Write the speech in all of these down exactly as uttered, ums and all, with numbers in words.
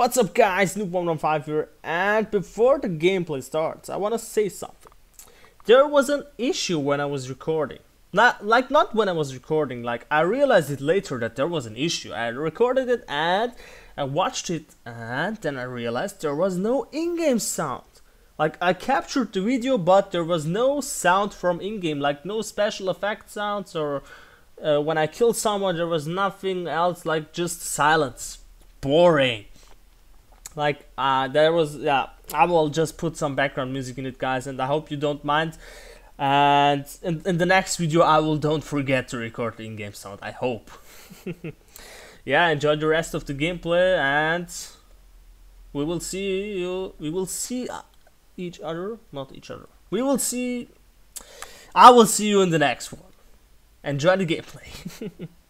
What's up guys, noob one one five here, and before the gameplay starts, I want to say something. There was an issue when I was recording. Not like not when I was recording, like I realized it later that there was an issue. I recorded it and I watched it and then I realized there was no in-game sound. Like I captured the video but there was no sound from in-game, like no special effect sounds or uh, when I killed someone there was nothing else, like just silence. Boring. Like uh, there was, yeah, I will just put some background music in it guys, and I hope you don't mind. And in, in the next video I will don't forget to record the in-game sound, I hope. Yeah, enjoy the rest of the gameplay and we will see you, we will see each other, not each other. We will see, I will see you in the next one. Enjoy the gameplay.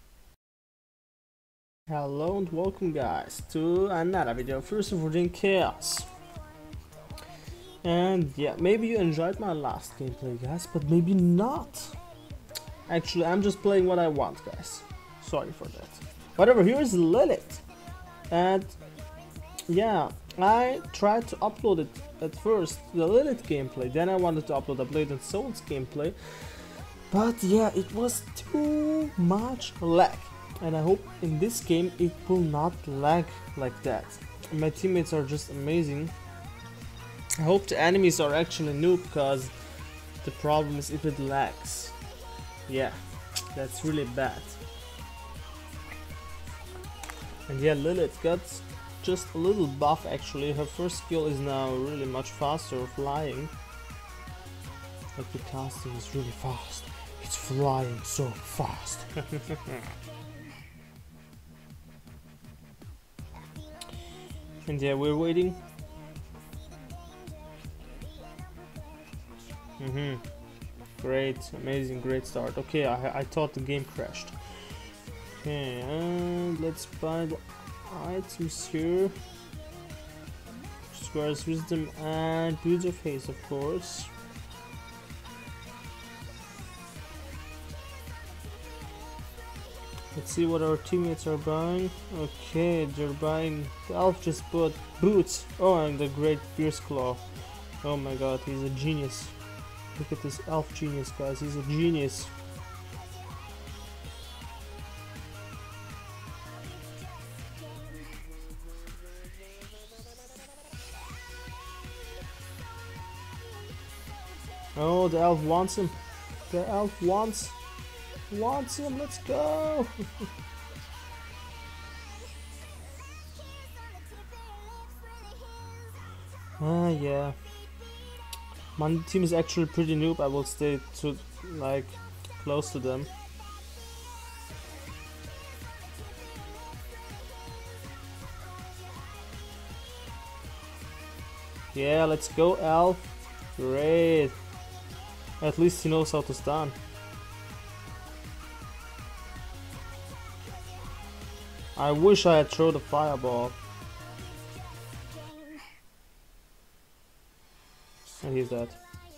Hello and welcome guys to another video of First of All Chaos. And yeah, maybe you enjoyed my last gameplay guys, but maybe not. Actually, I'm just playing what I want guys. Sorry for that. Whatever, here is Lilit. And yeah, I tried to upload it at first, the Lilit gameplay. Then I wanted to upload a Blade and Souls gameplay. But yeah, it was too much lag. And I hope in this game it will not lag like that. My teammates are just amazing. I hope the enemies are actually noob, because the problem is if it lags. Yeah, that's really bad. And yeah, Lilith got just a little buff actually. Her first skill is now really much faster, flying. Like the casting is really fast. It's flying so fast. And yeah, we're waiting. Mm-hmm. Great, amazing, great start. Okay, I, I thought the game crashed. Okay, and let's buy the items here. Squares, wisdom, and Boots of Haste, of course. Let's see what our teammates are buying. Okay, they're buying. The elf just bought boots. Oh, and the great fierce claw. Oh my god, he's a genius. Look at this elf genius, guys. He's a genius. Oh, the elf wants him. The elf wants. Wants him, let's go! Ah, yeah. My team is actually pretty noob. I will stay to like close to them. Yeah, let's go, elf. Great. At least he knows how to stun. I wish I had thrown the fireball. And he's dead.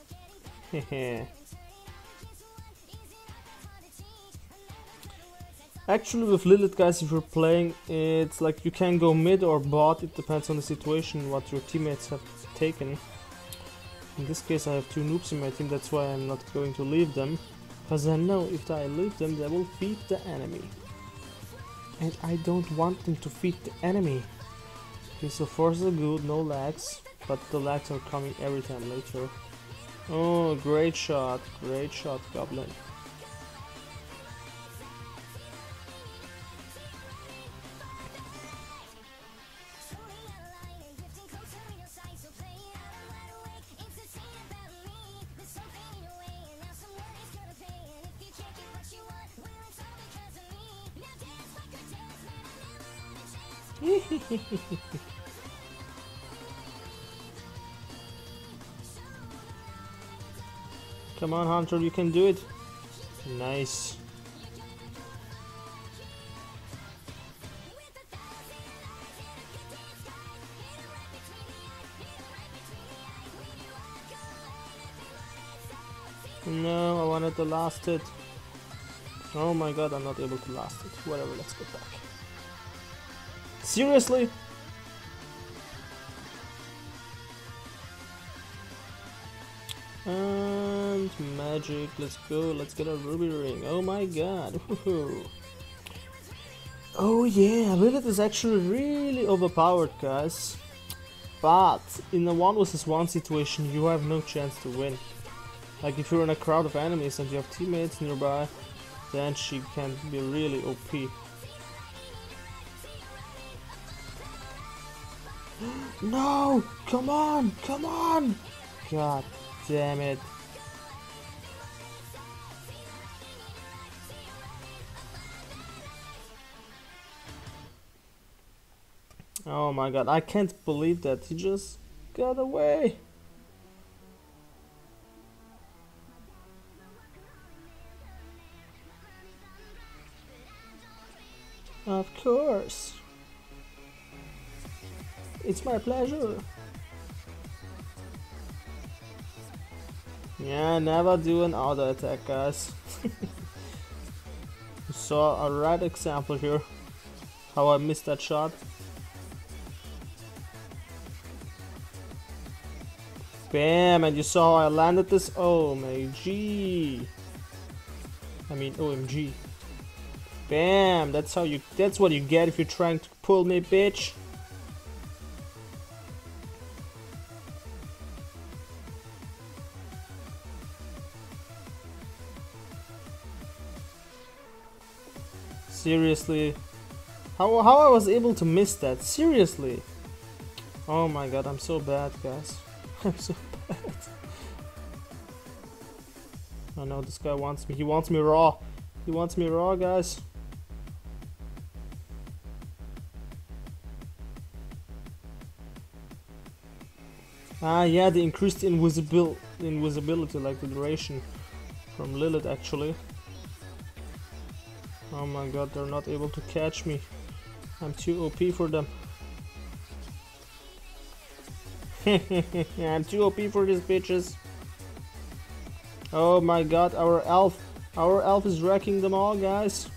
Actually, with Lilith, guys, if you're playing, it's like you can go mid or bot. It depends on the situation, what your teammates have taken. In this case, I have two noobs in my team. That's why I'm not going to leave them, because I know if I leave them, they will feed the enemy. And I don't want them to feed the enemy. Okay, so force are good, no lags, but the lags are coming every time later. Oh, great shot, great shot, Goblin. Come on, Hunter, you can do it. Nice. No, I wanted to last it. Oh my god, I'm not able to last it. Whatever, let's go back. Seriously? And magic, let's go, let's get a ruby ring. Oh my god. Woohoo. Oh yeah, Lilit is actually really overpowered, guys. But in a one versus one situation, you have no chance to win. Like if you're in a crowd of enemies and you have teammates nearby, then she can be really O P. No! Come on! Come on! God damn it. Oh my god, I can't believe that he just got away. Of course. It's my pleasure. Yeah, never do an auto attack, guys. You saw a right example here. How I missed that shot. Bam, and you saw how I landed this. Oh my G. I mean O M G. Bam, that's how you that's what you get if you're trying to pull me, bitch. Seriously. How how I was able to miss that? Seriously. Oh my god, I'm so bad, guys. I'm so bad. I know this guy wants me. He wants me raw. He wants me raw, guys. Ah, yeah, the increased invisibil invisibility, like the duration from Lilit, actually. Oh my god, they're not able to catch me. I'm too O P for them. I'm too O P for these bitches. Oh my god, our elf. Our elf is wrecking them all, guys.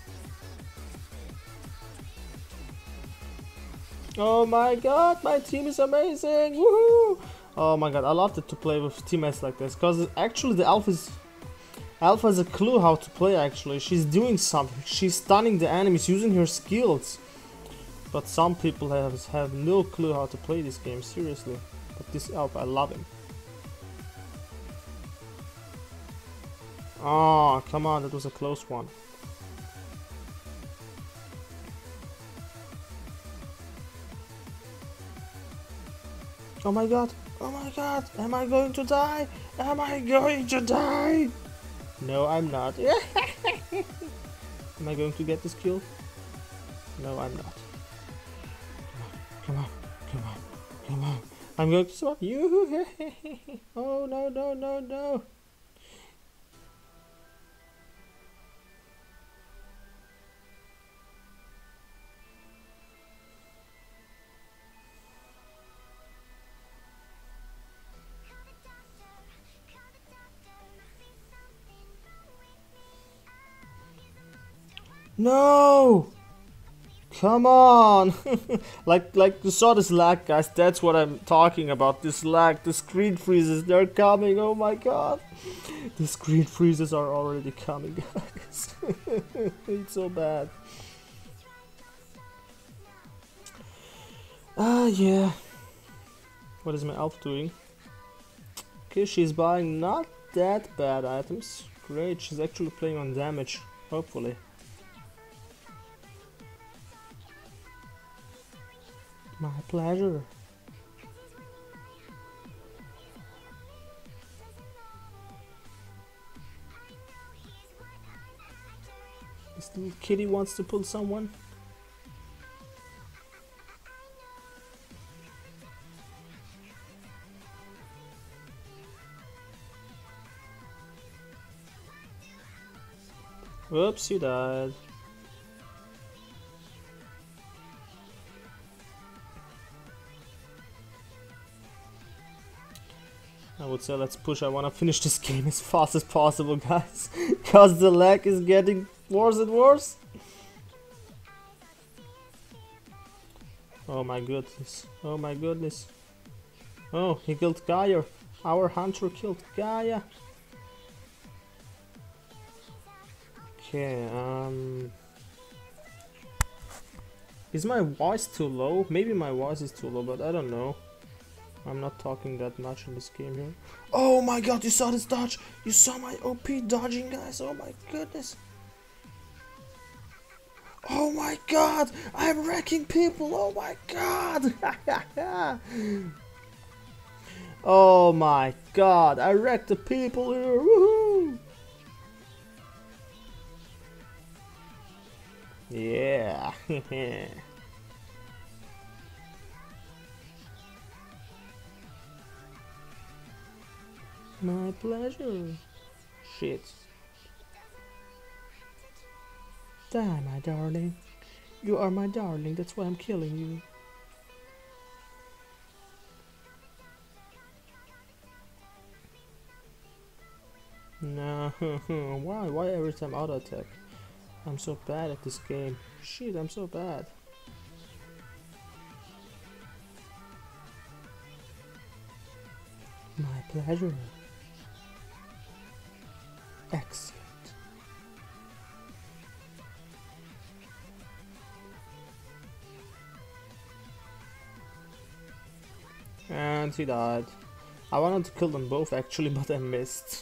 Oh my god, my team is amazing. Woohoo! Oh my god, I love it to play with teammates like this, because actually the elf is Elf has a clue how to play. Actually, she's doing something. She's stunning the enemies using her skills. But some people have have no clue how to play this game. Seriously. But this elf, I love him. Oh, come on, that was a close one. Oh my god, oh my god, am I going to die? Am I going to die? No, I'm not. Am I going to get this kill? No, I'm not. Come on, come on, come on. I'm going to swap you. Oh no, no, no, no. No! Come on! like like you saw this lag, guys. That's what I'm talking about. This lag, the screen freezes, they're coming. Oh my god. The screen freezes are already coming, guys. It's so bad. Ah, yeah. What is my elf doing? Okay, she's buying not that bad items. Great, she's actually playing on damage, hopefully. My pleasure. This little kitty wants to pull someone. Whoops, you died. I would say let's push. I want to finish this game as fast as possible, guys. Because the lag is getting worse and worse. Oh my goodness. Oh my goodness. Oh, he killed Geyer. Our hunter killed Gaia. Okay, um... is my voice too low? Maybe my voice is too low, but I don't know. I'm not talking that much in this game here. Oh my god, you saw this dodge? You saw my O P dodging, guys? Oh my goodness. Oh my god, I'm wrecking people. Oh my god. Oh my god, I wrecked the people here. Woohoo. Yeah. My pleasure. Shit. Die, my darling. You are my darling, that's why I'm killing you. No, why? Why every time auto attack? I'm so bad at this game. Shit, I'm so bad. My pleasure. Excellent. And he died. I wanted to kill them both actually, but I missed.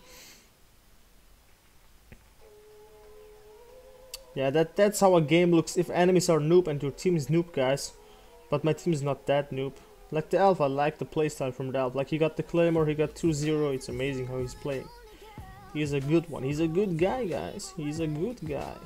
Yeah, that that's how a game looks if enemies are noob and your team is noob, guys. But my team is not that noob. Like the Elf, I like the playstyle from the Elf. Like he got the Claymore, he got two zero. It's amazing how he's playing. He's a good one. He's a good guy, guys. He's a good guy.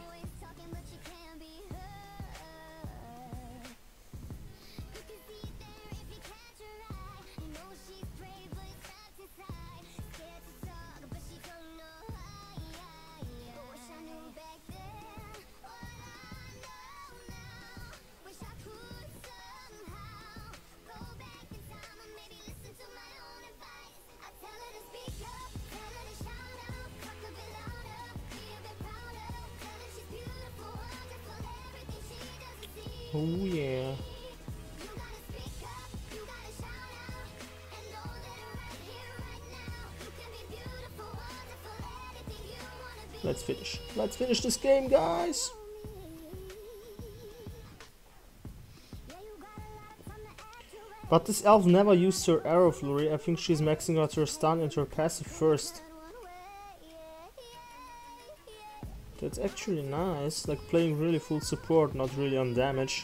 Oh yeah. Let's finish. Let's finish this game, guys. But this elf never used her arrow flurry. I think she's maxing out her stun and her passive first. That's actually nice, like playing really full support, not really on damage.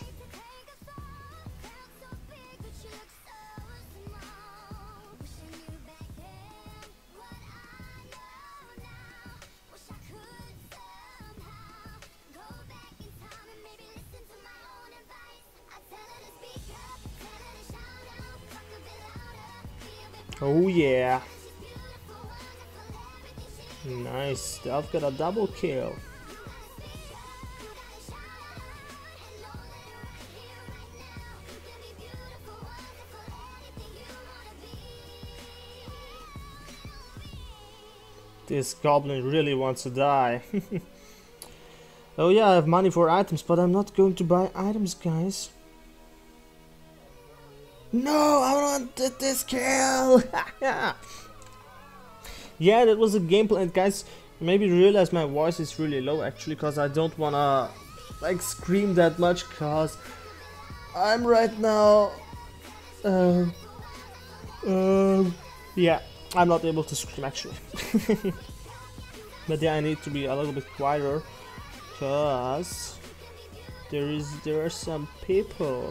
Oh yeah. Nice, the elf got a double kill. This goblin really wants to die. Oh yeah, I have money for items, but I'm not going to buy items, guys. No, I wanted this kill! Yeah, that was a gameplay, and guys, maybe realize my voice is really low actually, because I don't wanna like scream that much, cause I'm right now uh, uh, yeah, I'm not able to scream actually. But yeah, I need to be a little bit quieter, cause there is there are some people.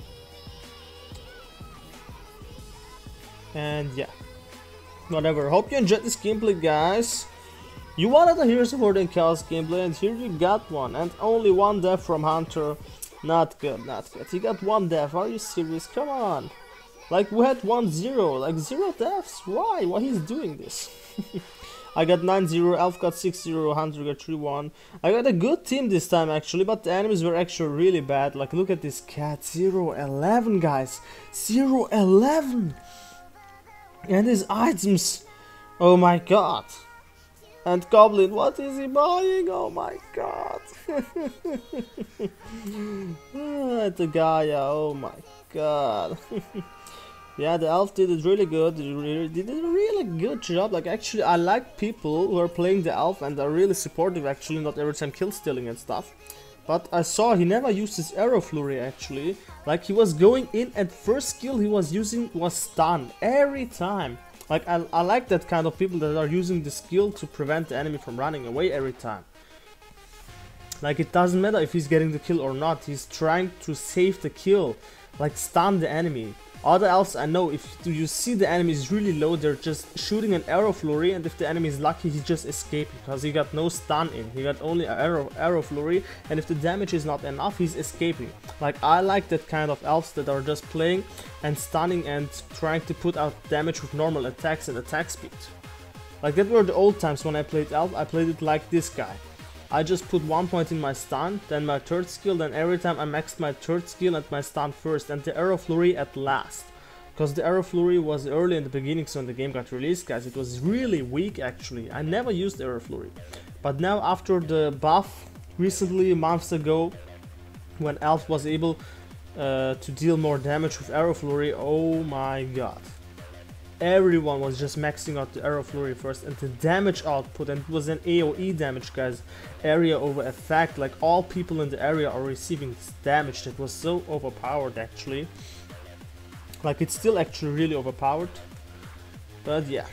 And yeah, whatever. Hope you enjoyed this gameplay, guys. You wanted a Heroes of Horde and Chaos gameplay, and here you got one. And only one death from Hunter. Not good, not good. He got one death. Are you serious? Come on. Like, we had one zero. Like, zero deaths? Why? Why he's doing this? I got nine zero, Elf got six zero, Hunter got three one. I got a good team this time actually, but the enemies were actually really bad. Like, look at this cat. zero eleven, guys. zero eleven. And his items, oh my god. And Goblin, what is he buying? Oh my god. Ah, the Gaia, oh my god. Yeah, the elf did it really good. They really- did a really good job. Like, actually, I like people who are playing the elf and are really supportive, actually, not every time kill stealing and stuff. But I saw he never used his arrow flurry, actually. Like, he was going in and first skill he was using was stun every time. Like, I, I like that kind of people that are using the skill to prevent the enemy from running away every time. Like, it doesn't matter if he's getting the kill or not, he's trying to save the kill. Like, stun the enemy. Other elves I know, if you see the enemy is really low, they're just shooting an arrow flurry, and if the enemy is lucky, he's just escaping because he got no stun in. He got only an arrow arrow flurry, and if the damage is not enough, he's escaping. Like, I like that kind of elves that are just playing and stunning and trying to put out damage with normal attacks and attack speed. Like, that were the old times when I played elf. I played it like this guy. I just put one point in my stun, then my third skill, then every time I maxed my third skill and my stun first, and the arrow flurry at last. Because the arrow flurry was early in the beginning, so when the game got released, guys, it was really weak actually. I never used arrow flurry. But now after the buff, recently, months ago, when elf was able uh, to deal more damage with arrow flurry, oh my god. Everyone was just maxing out the arrow flurry first, and the damage output, and it was an A O E damage, guys, area over effect. Like, all people in the area are receiving this damage. That was so overpowered actually. Like, it's still actually really overpowered, but yeah.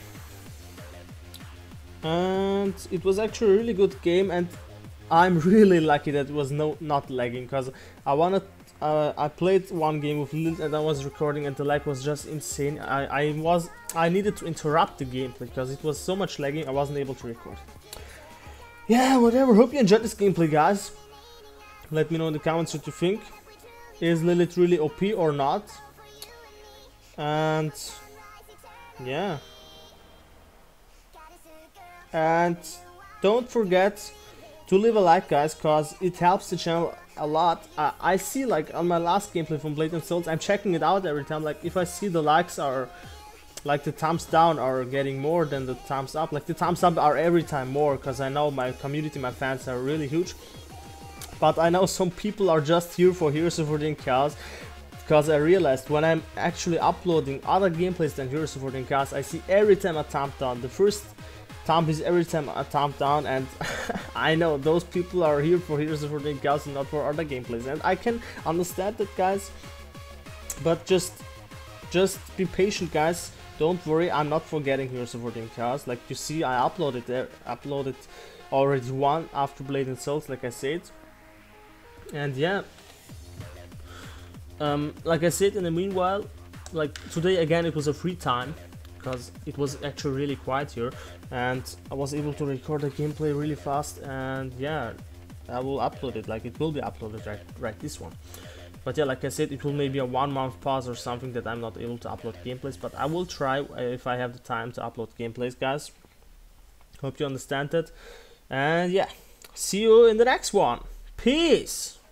And it was actually a really good game, and I'm really lucky that it was no not lagging, because I wanted Uh, I played one game with Lilit and I was recording and the lag was just insane. I, I was I needed to interrupt the gameplay because it was so much lagging I wasn't able to record. Yeah, whatever. Hope you enjoyed this gameplay, guys. Let me know in the comments what you think. Is Lilit really O P or not? And yeah. And don't forget to leave a like, guys, cause it helps the channel a lot. uh, I see, like, on my last gameplay from Blade and Souls, I'm checking it out every time. Like, if I see the likes are, like, the thumbs down are getting more than the thumbs up, like the thumbs up are every time more, because I know my community, my fans are really huge. But I know some people are just here for Heroes of Ordine Chaos, because I realized when I'm actually uploading other gameplays than Heroes of Ordine Chaos, I see every time a thumb down. The first thumb is every time a thumb down, and I know those people are here for Heroes of Ordine Chaos and not for other gameplays, and I can understand that, guys. But just just be patient, guys. Don't worry, I'm not forgetting Heroes of Ordine Chaos. Like you see, I uploaded there, uploaded already one after Blade and Souls, like I said. And yeah, um, like I said, in the meanwhile, like today again, it was a free time, because it was actually really quiet here, and I was able to record the gameplay really fast, and yeah, I will upload it. Like, it will be uploaded right, right this one. But yeah, like I said, it will maybe a one month pause or something that I'm not able to upload gameplays, but I will try if I have the time to upload gameplays, guys. Hope you understand that, and yeah, see you in the next one. Peace.